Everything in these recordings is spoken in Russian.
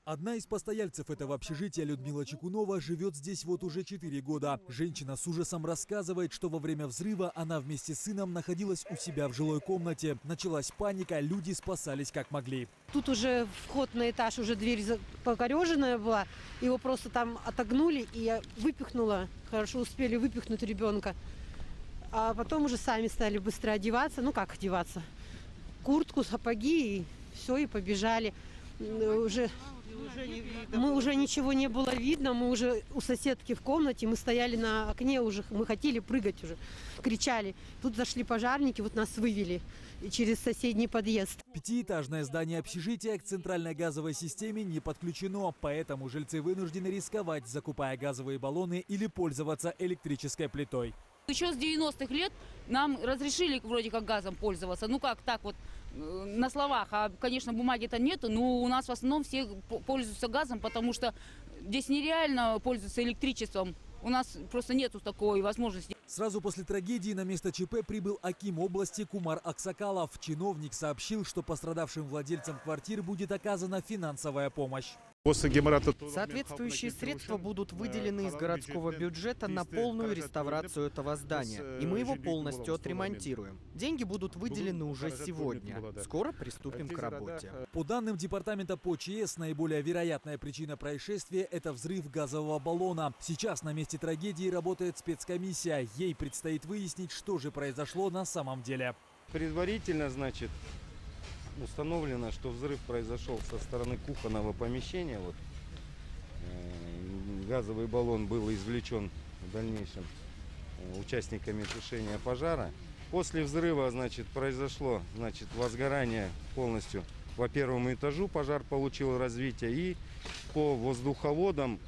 Одна из постояльцев этого общежития, Людмила Чекунова, живет здесь вот уже 4 года. Женщина с ужасом рассказывает, что во время взрыва она вместе с сыном находилась у себя в жилой комнате. Началась паника, люди спасались как могли. Тут уже вход на этаж, уже дверь покореженная была. Его просто там отогнули, и я выпихнула. Хорошо успели выпихнуть ребенка. А потом уже сами стали быстро одеваться. Ну как одеваться? Куртку, сапоги и все, и побежали. Мы уже ничего не было видно, мы уже у соседки в комнате, мы стояли на окне уже, мы хотели прыгать уже, кричали. Тут зашли пожарники, вот нас вывели через соседний подъезд. Пятиэтажное здание общежития к центральной газовой системе не подключено, поэтому жильцы вынуждены рисковать, закупая газовые баллоны или пользоваться электрической плитой. Еще с 90-х лет нам разрешили вроде как газом пользоваться. Ну как так вот на словах, а конечно бумаги-то нету, но у нас в основном все пользуются газом, потому что здесь нереально пользоваться электричеством. У нас просто нету такой возможности. Сразу после трагедии на место ЧП прибыл аким области Кумар Аксакалов. Чиновник сообщил, что пострадавшим владельцам квартир будет оказана финансовая помощь. Соответствующие средства будут выделены из городского бюджета на полную реставрацию этого здания, и мы его полностью отремонтируем. Деньги будут выделены уже сегодня. Скоро приступим к работе. По данным департамента по ЧС, наиболее вероятная причина происшествия – это взрыв газового баллона. Сейчас на месте трагедии работает спецкомиссия. Ей предстоит выяснить, что же произошло на самом деле. Предварительно, значит, установлено, что взрыв произошел со стороны кухонного помещения. Вот. Газовый баллон был извлечен в дальнейшем участниками тушения пожара. После взрыва, значит, произошло, значит, возгорание полностью по первому этажу, пожар получил развитие, и по воздуховодам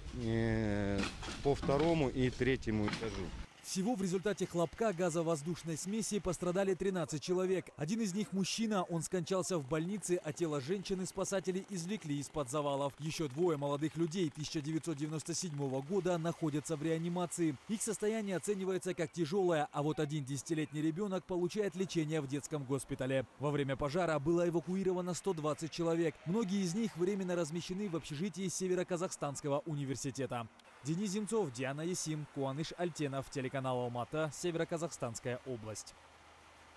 по второму и третьему этажу. Всего в результате хлопка газовоздушной смеси пострадали 13 человек. Один из них мужчина, он скончался в больнице, а тело женщины спасатели извлекли из-под завалов. Еще двое молодых людей 1997 года находятся в реанимации. Их состояние оценивается как тяжелое, а вот один 10-летний ребенок получает лечение в детском госпитале. Во время пожара было эвакуировано 120 человек. Многие из них временно размещены в общежитии Северо-Казахстанского университета. Денис Земцов, Диана Есим, Куаныш Альтенов, телеканал Алмата, Северо-Казахстанская область.